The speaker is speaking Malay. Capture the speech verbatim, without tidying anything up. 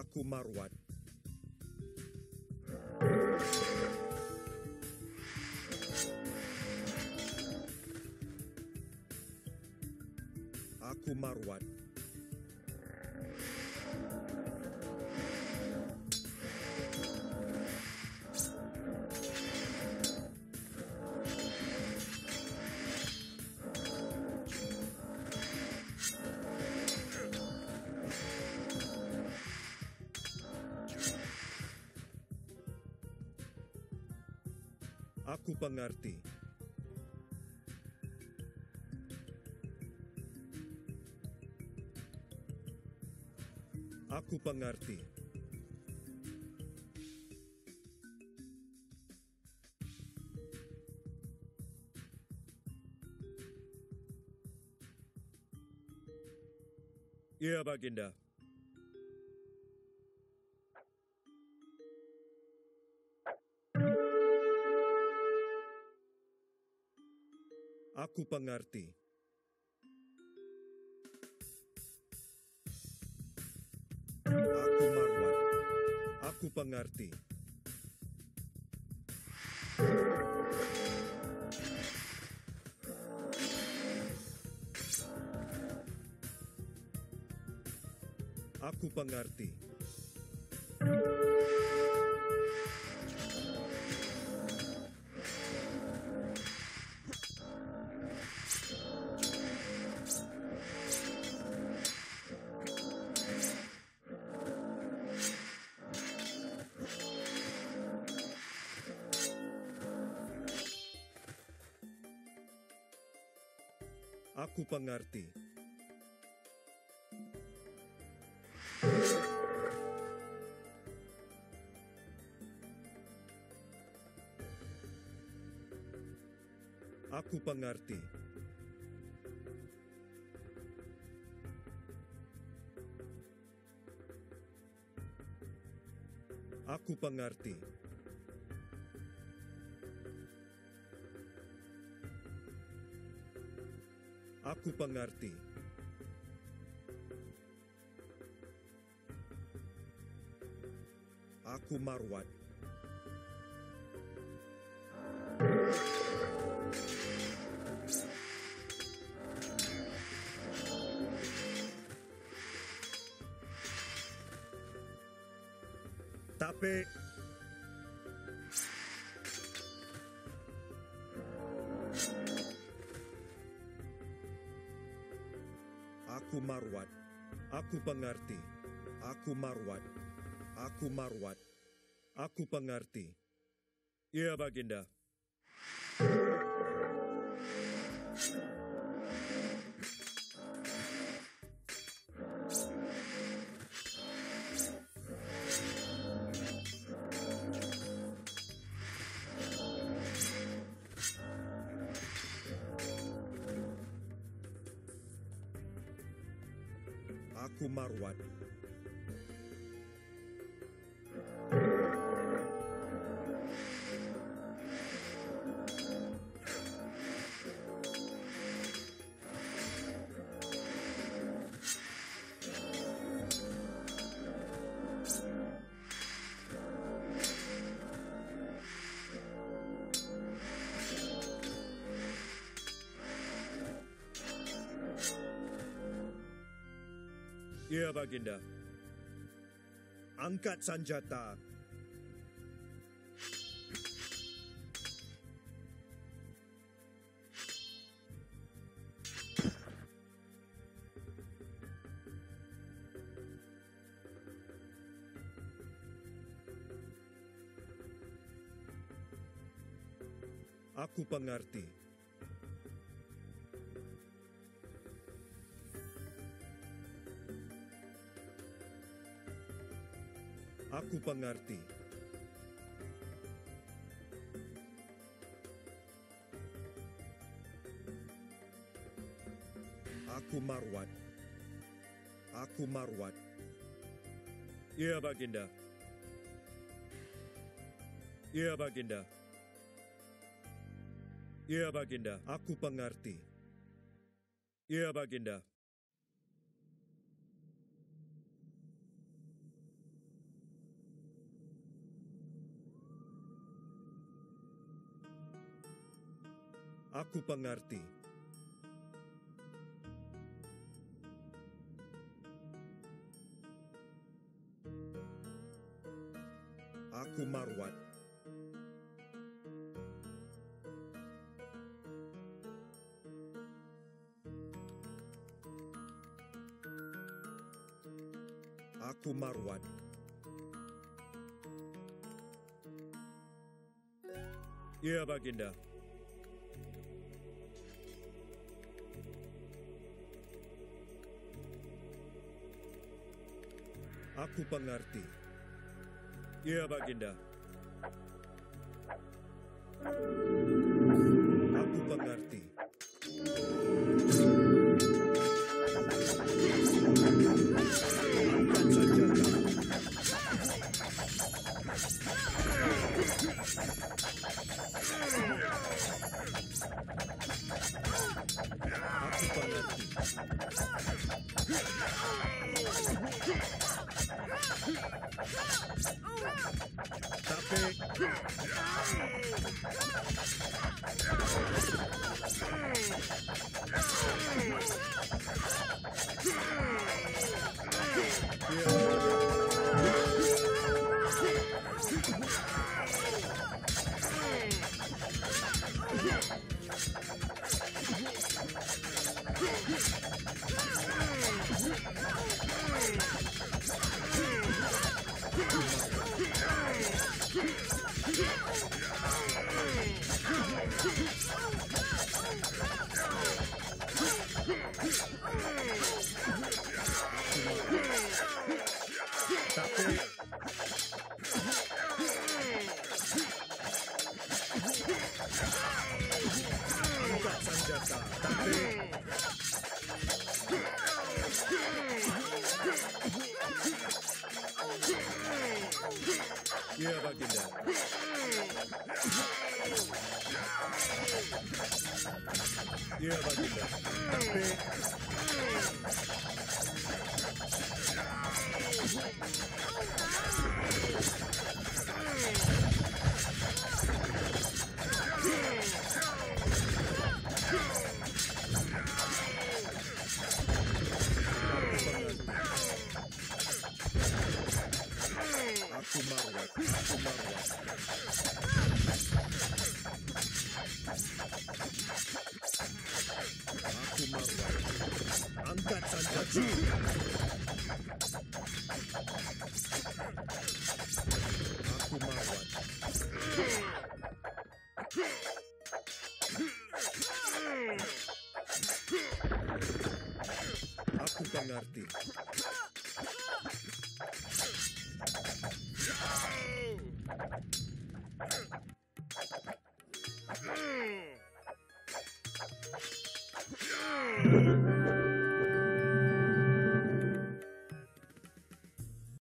Aku Marwat. Aku Marwat. Aku pengerti. Aku pengerti. Ya, Baginda. Aku pengerti. Aku Marwat. Aku pengerti. Aku pengerti. Aku pengerti. Aku pengerti. Aku pengerti. Aku pengerti. Aku Marwat. Tapi Aku Marwat. Aku pengerti. Aku Marwat. Aku Marwat. Aku pengerti. Ya, Baginda. Aku Marwat. Ya, Baginda. Angkat senjata. Aku pengerti. Aku pengerti. Aku Marwat. Aku Marwat. Ya, Baginda. Ya, Baginda. Ya, Baginda. Aku pengerti. Ya, Baginda. Aku pengerti. Aku Marwat. Aku Marwat. Ya, Baginda. Aku pengerti. Ya, Baginda. Aku pengerti. Angkat senjata. Aku pengerti. Tapi Tapi angkat senjata. Tapi ya, Baginda. Ya, Baginda. Tapi Aku Marwat. Aku Marwat. Aku Marwat. Angkat senjata. Aku Marwat. Aku pengerti.